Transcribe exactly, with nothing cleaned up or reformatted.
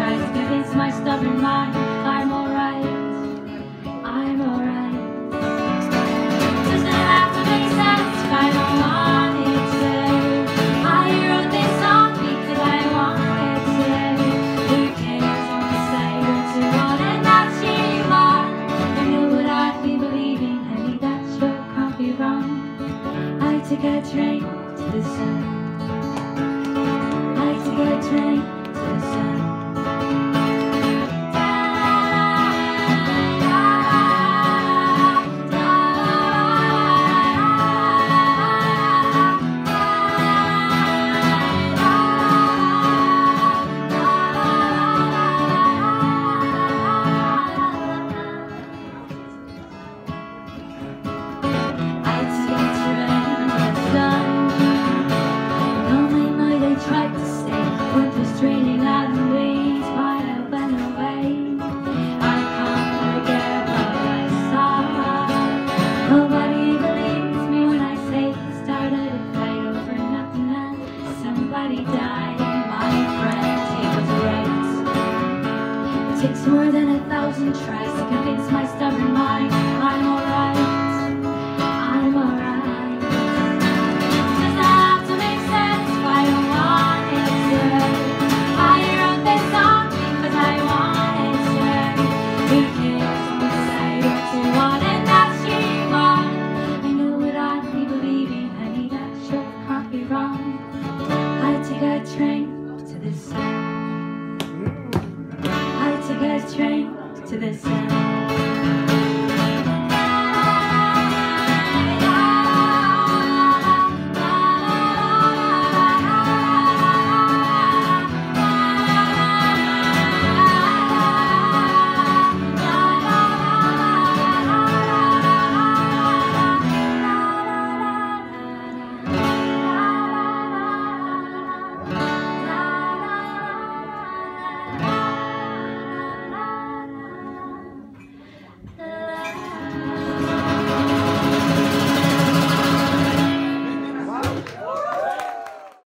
tries to convince my stubborn mind I'm alright, I'm alright. Doesn't have to make sense if I don't want it to. I wrote this song because I want it to. Who cares what I say or do what and not anymore? I know what I'd be believing, honey, that sure can't be wrong. I took a train to the sun. I took a train to the sun. Straining out of me, why I went away. I can't forget what I saw. Nobody believes me when I say it started a fight over nothing and somebody died. My friend, he was right. It takes more than a thousand tries to convince my stubborn mind I'm alright, I'm alright. Doesn't have to make sense if I don't want it to. I wrote this song because I wanted to. Who cares what I say or do what and that's anymore? I know what I'd be believing, honey, that sure can't be wrong. I took a train to the sun. I took a train to the sun.